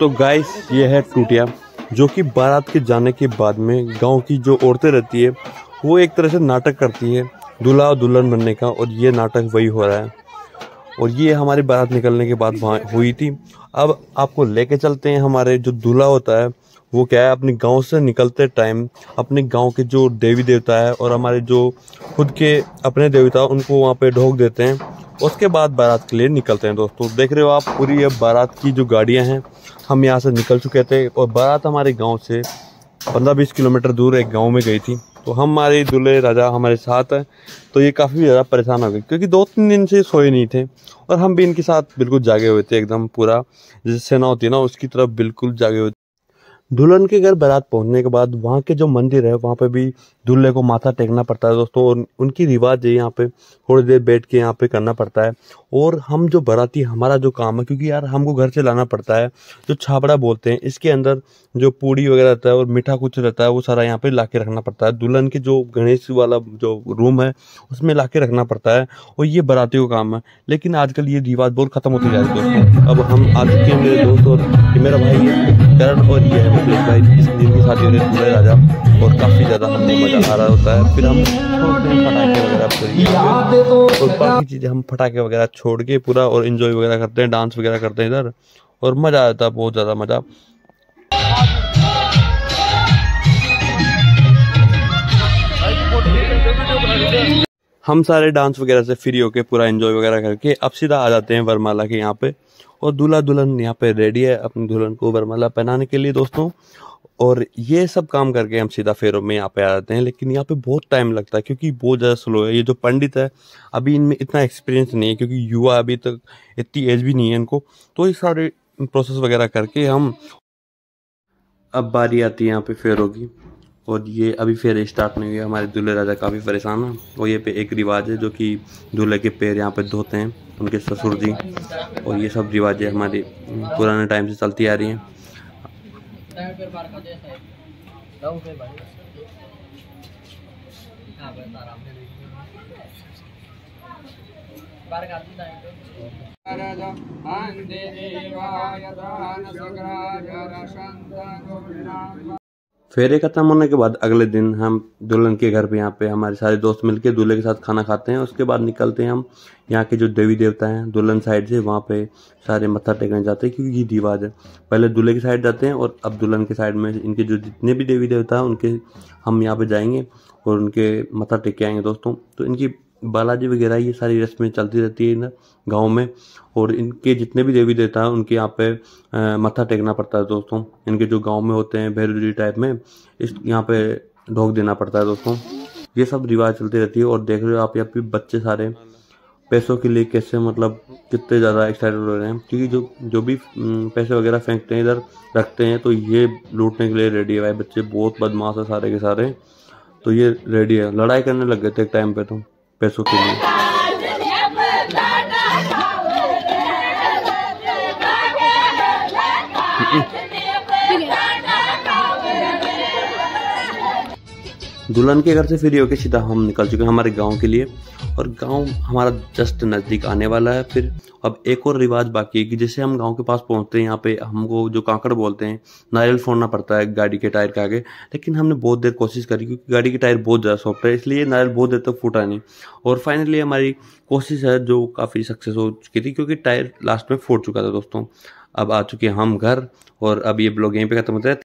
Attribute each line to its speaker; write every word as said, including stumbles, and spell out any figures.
Speaker 1: तो गाइस ये है टूटिया, जो कि बारात के जाने के बाद में गांव की जो औरतें रहती है वो एक तरह से नाटक करती है दूल्हा और दुल्हन बनने का, और ये नाटक वही हो रहा है। और ये हमारी बारात निकलने के बाद वहाँ हुई थी। अब आपको लेके चलते हैं। हमारे जो दूल्हा होता है वो क्या है, अपने गांव से निकलते टाइम अपने गांव के जो देवी देवता है और हमारे जो खुद के अपने देवता उनको वहाँ पे ढोक देते हैं। उसके बाद बारात के लिए निकलते हैं। दोस्तों देख रहे हो आप, पूरी ये बारात की जो गाड़ियाँ हैं, हम यहाँ से निकल चुके थे और बारात हमारे गांव से पंद्रह बीस किलोमीटर दूर एक गांव में गई थी। तो हमारे दूल्हे राजा हमारे साथ है, तो ये काफ़ी ज़्यादा परेशान हो गए क्योंकि दो तीन दिन से सोए नहीं थे और हम भी इनके साथ बिल्कुल जागे हुए थे, एकदम पूरा जैसे सेना होती है ना उसकी तरफ बिल्कुल जागे हुए थे। दुल्हन के घर बारात पहुंचने के बाद वहाँ के जो मंदिर है वहाँ पे भी दूल्हे को माथा टेकना पड़ता है दोस्तों, और उनकी रिवाज है यहाँ पे थोड़ी देर बैठ के यहाँ पे करना पड़ता है। और हम जो बाराती, हमारा जो काम है, क्योंकि यार हमको घर से लाना पड़ता है, जो छाबड़ा बोलते हैं, इसके अंदर जो पूड़ी वगैरह रहता है और मीठा कुछ रहता है वो सारा यहाँ पे ला के रखना पड़ता है। दुल्हन के जो गणेश वाला जो रूम है उसमें ला के रखना पड़ता है, और ये बारातियों का काम है। लेकिन आजकल ये रिवाज बहुत खत्म होते जा रहे हैं दोस्तों। अब हम आ चुके हैं मेरे दोस्त, और ये मेरा भाई है करण, और ये है मेरे भाई जिनकी शादी हो रही है दूल्हे राजा, और काफ़ी ज़्यादा हमको मज़ा आ रहा होता है। फिर हम पटाखे वगैरह और बाकी चीज़ें हम पटाखे वगैरह छोड़ के पूरा और इन्जॉय वगैरह करते हैं, डांस वगैरह करते हैं इधर, और मज़ा आता है, बहुत ज़्यादा मज़ा। हम सारे डांस वगैरह से फ्री होके पूरा एंजॉय वगैरह करके अब सीधा आ जाते हैं वरमाला के यहाँ पे, और दूल्हा दुल्हन यहाँ पे रेडी है अपनी दुल्हन को वरमाला पहनाने के लिए दोस्तों। और ये सब काम करके हम सीधा फेरों में यहाँ पे आ जाते हैं। लेकिन यहाँ पे बहुत टाइम लगता है क्योंकि बहुत ज़्यादा स्लो है। ये जो पंडित है अभी इनमें इतना एक्सपीरियंस नहीं है, क्योंकि युवा अभी तक इतनी एज भी नहीं है इनको, तो ये सारे प्रोसेस वगैरह करके हम अब बारी आती है यहाँ पे फेरों की। और ये अभी फेर स्टार्ट नहीं हुई है, हमारे दूल्हे राजा काफ़ी परेशान है। और ये पे एक रिवाज है जो कि दूल्हे के पैर यहाँ पे धोते हैं उनके ससुर जी, और ये सब रिवाजें हमारी पुराने टाइम से चलती आ रही हैं। फेरे खत्म होने के बाद अगले दिन हम दुल्हन के घर पे यहाँ पे हमारे सारे दोस्त मिलके दूल्हे के साथ खाना खाते हैं। उसके बाद निकलते हैं हम यहाँ के जो देवी देवता हैं दुल्हन साइड से, वहाँ पे सारे मत्था टेकने जाते हैं, क्योंकि ये रिवाज है। पहले दूल्हे की साइड जाते हैं और अब दुल्हन के साइड में इनके जो जितने भी देवी देवता हैं उनके हम यहाँ पे जाएंगे और उनके मत्था टेक के आएंगे दोस्तों। तो इनकी बालाजी वगैरह ये सारी रस्में चलती रहती है इधर गाँव में, और इनके जितने भी देवी देवता हैं उनके यहाँ पे मत्था टेकना पड़ता है दोस्तों। इनके जो गांव में होते हैं भैरवजी टाइप में, इस यहाँ पे ढोक देना पड़ता है दोस्तों। ये सब रिवाज चलती रहती है। और देख रहे हो आप यहाँ पे बच्चे सारे पैसों के लिए कैसे मतलब कितने ज़्यादा एक्साइटेड हो रहे हैं, क्योंकि जो जो भी पैसे वगैरह फेंकते हैं इधर रखते हैं तो ये लूटने के लिए रेडी है भाई। बच्चे बहुत बदमाश है सारे के सारे, तो ये रेडी है, लड़ाई करने लग गए थे एक टाइम पे तो पैसों के लिए। दुल्हन के घर से फ्री होकर सीधा हम निकल चुके हैं हमारे गांव के लिए, और गांव हमारा जस्ट नज़दीक आने वाला है। फिर अब एक और रिवाज बाकी है कि जैसे हम गांव के पास पहुंचते हैं, यहाँ पे हमको जो कांकड़ बोलते हैं, नारियल फोड़ना पड़ता है गाड़ी के टायर के आगे। लेकिन हमने बहुत देर कोशिश करी क्योंकि गाड़ी के टायर बहुत ज़्यादा सॉफ्ट है, इसलिए नारियल बहुत देर तक फूटा नहीं। और फाइनली हमारी कोशिश है जो काफ़ी सक्सेस हो चुकी थी, क्योंकि टायर लास्ट में फूट चुका था दोस्तों। अब आ चुके हैं हम घर, और अब ये ब्लॉग यहीं पे खत्म होता है।